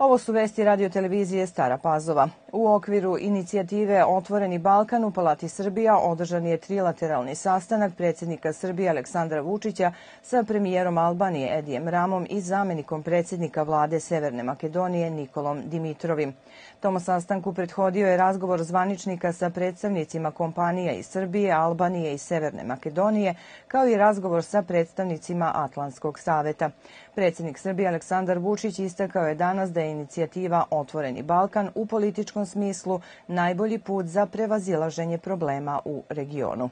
Ovo su vesti radio-televizije Stara Pazova. U okviru inicijative Otvoreni Balkan u Palati Srbija održan je trilateralni sastanak predsjednika Srbije Aleksandra Vučića sa premijerom Albanije Edijem Ramom i zamenikom predsjednika vlade Severne Makedonije Nikolom Dimitrovim. Tom sastanku prethodio je razgovor zvaničnika sa predstavnicima kompanija iz Srbije, Albanije i Severne Makedonije, kao i razgovor sa predstavnicima Atlantskog saveta. Predsjednik Srbije Aleksandar Vučić istakao je danas da je inicijativa Otvoreni Balkan u političkom smislu najbolji put za prevazilaženje problema u regionu.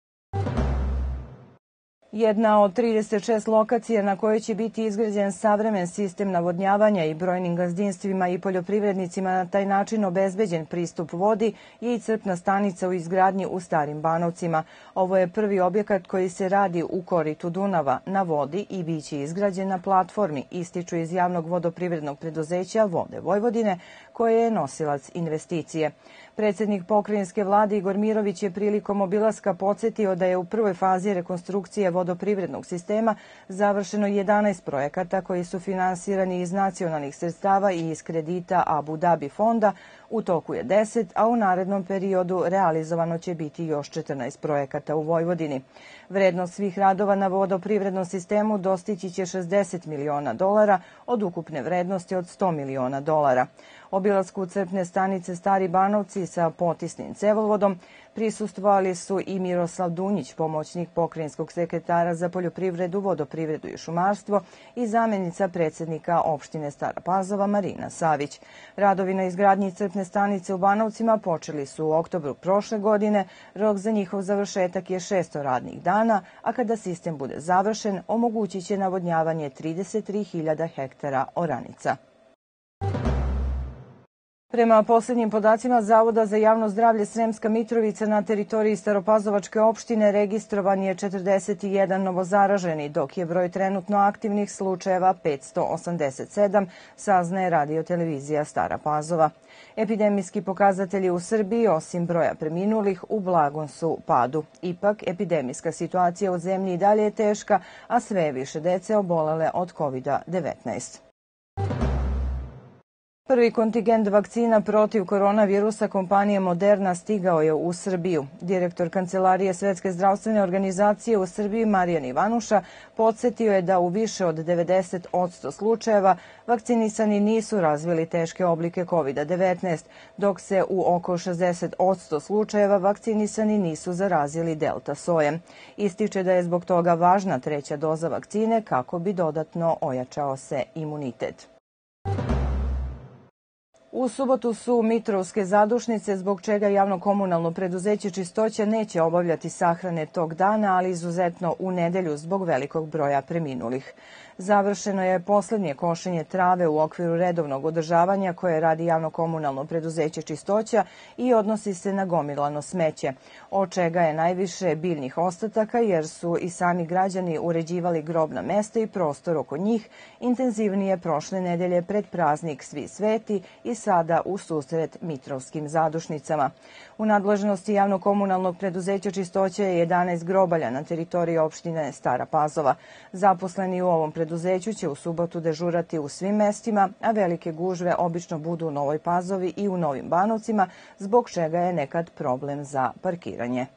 Jedna od 36 lokacija na kojoj će biti izgrađen savremen sistem navodnjavanja i brojnim gazdinstvima i poljoprivrednicima na taj način obezbeđen pristup vodi je i crpna stanica u izgradnji u Starim Banovcima. Ovo je prvi objekat koji se radi u koritu Dunava na vodi i biće izgrađen na platformi, ističu iz javnog vodoprivrednog preduzeća Vode Vojvodine, koje je nosilac investicije. Predsjednik pokrajinske vlade Igor Mirović je prilikom obilaska podsjetio da je u prvoj fazi rekonstrukcije vodoprivrednog sistema završeno 11 projekata koji su finansirani iz nacionalnih sredstava i iz kredita Abu Dhabi fonda. U toku je 10, a u narednom periodu realizovano će biti još 14 projekata u Vojvodini. Vrednost svih radova na vodoprivrednom sistemu dostići će $60 miliona od ukupne vrednosti od $100 miliona. Obilasku crpne stanice Stari Banovci sa potisnim cevovodom prisustvovali su i Miroslav Dunjić, pomoćnik pokrajinskog sekretara za poljoprivredu, vodoprivredu i šumarstvo i zamjenica predsjednika opštine Stara Pazova Marina Savić. Radovi na izgradnji crpne stanice u Banovcima počeli su u oktobru prošle godine, rok za njihov završetak je 600 radnih dana, a kada sistem bude završen, omogućit će navodnjavanje 33.000 hektara oranica. Prema posljednjim podacima Zavoda za javno zdravlje Sremska Mitrovica na teritoriji Staropazovačke opštine registrovan je 41 novozaraženi, dok je broj trenutno aktivnih slučajeva 587, saznaje radio-televizija Stara Pazova. Epidemijski pokazatelji u Srbiji, osim broja preminulih, u blagom su padu. Ipak, epidemijska situacija u zemlji i dalje je teška, a sve je više dece obolele od COVID-19. Prvi kontingent vakcina protiv koronavirusa kompanije Moderna stigao je u Srbiju. Direktor Kancelarije Svetske zdravstvene organizacije u Srbiji Marijan Ivanuša podsjetio je da u više od 90% slučajeva vakcinisani nisu razvili teške oblike COVID-19, dok se u oko 60% slučajeva vakcinisani nisu zarazili delta sojem. Ističe da je zbog toga važna treća doza vakcine kako bi dodatno ojačao se imunitet. U subotu su Mitrovske zadušnice, zbog čega javno-komunalno preduzeće Čistoća neće obavljati sahrane tog dana, ali izuzetno u nedelju zbog velikog broja preminulih. Završeno je posljednje košenje trave u okviru redovnog održavanja koje radi javno-komunalno preduzeće Čistoća i odnosi se na gomilano smeće, od čega je najviše biljnih ostataka jer su i sami građani uređivali grobna mesta i prostor oko njih intenzivnije prošle nedelje pred praznik Svi sveti i sada u susret Mitrovskim zadušnicama. U nadležnosti javno-komunalnog preduzeća Čistoća je 11 grobalja na teritoriji opštine Stara Pazova. Zaposleni u ovom preduzeću će u subotu dežurati u svim mestima, a velike gužve obično budu u Novoj Pazovi i u Novim Banovcima, zbog čega je nekad problem za parkiranje.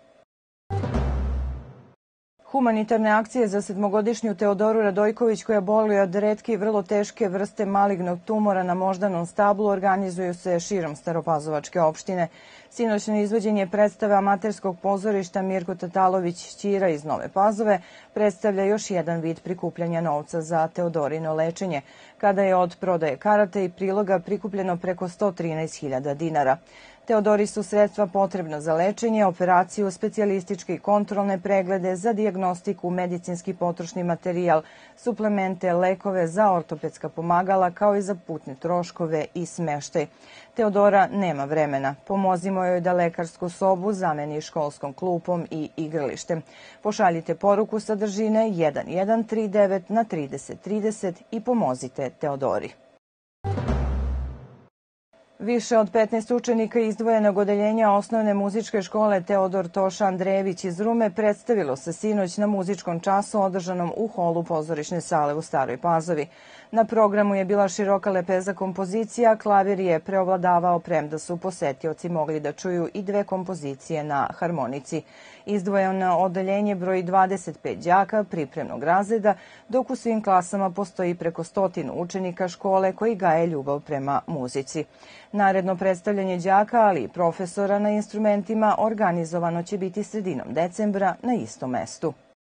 Humanitarne akcije za 7-godišnju Teodoru Radojković, koja boluje od retke i vrlo teške vrste malignog tumora na moždanom stablu, organizuju se širom Staropazovačke opštine. Sinoćno izvođenje predstave amaterskog pozorišta Mirko Tatalović Ćira iz Nove Pazove predstavlja još jedan vid prikupljanja novca za Teodorino lečenje, kada je od prodaje karata i priloga prikupljeno preko 113.000 dinara. Teodori su sredstva potrebna za lečenje, operaciju, specijalističke i kontrolne preglede, za dijagnostiku, medicinski potrošni materijal, suplemente, lekove, za ortopedska pomagala, kao i za putne troškove i smeštaj. Teodora nema vremena. Pomozimo joj da lekarsku sobu zameni školskom klupom i igralištem. Pošaljite poruku sadržine 1139 na 3030 i pomozite Teodori. Više od 15 učenika izdvojenog odeljenja osnovne muzičke škole Teodor Toša Andrejević iz Rume predstavilo se sinoć na muzičkom času održanom u holu pozorišne sale u Staroj Pazovi. Na programu je bila široka lepeza kompozicija, klavir je preovladavao, premda su posetioci mogli da čuju i dve kompozicije na harmonici. Izdvojeno odeljenje broji 25 đaka pripremnog razreda, dok u svim klasama postoji preko 100 učenika škole koji gaje ljubav prema muzici. Naredno predstavljanje đaka, ali i profesora na instrumentima organizovano će biti sredinom decembra na istom mestu.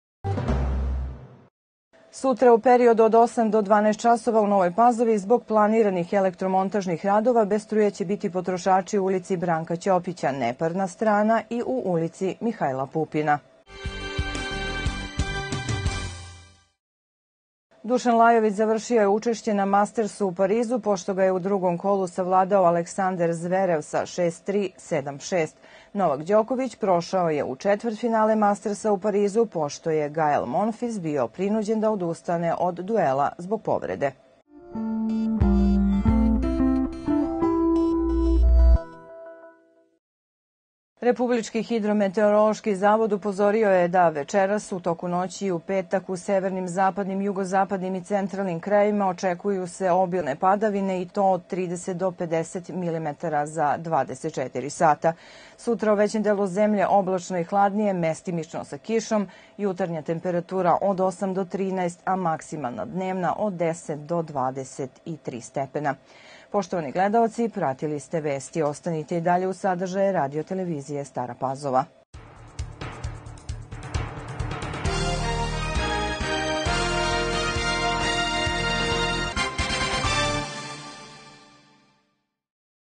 Sutra u periodu od 8 do 12 časova u Novoj Pazovi zbog planiranih elektromontažnih radova bez struje će biti potrošači u ulici Branka Ćopića, neparna strana, i u ulici Mihajla Pupina. Dušan Lajović završio je učešće na Mastersu u Parizu, pošto ga je u drugom kolu savladao Aleksandar Zverev sa 6-3, 7-6. Novak Đoković prošao je u četvrtfinale Mastersa u Parizu, pošto je Gael Monfils bio prinuđen da odustane od duela zbog povrede. Republički hidrometeorološki zavod upozorio je da večeras, u toku noći i u petak u severnim, zapadnim, jugozapadnim i centralnim krajevima očekuju se obilne padavine i to od 30 do 50 mm za 24 sata. Sutra u većem delu zemlje oblačno i hladnije, mestimično sa kišom, jutarnja temperatura od 8 do 13, a maksimalna dnevna od 10 do 23 stepena. Poštovani gledaoci, pratili ste vesti. Ostanite i dalje u sadržaje radio televizije Stara Pazova.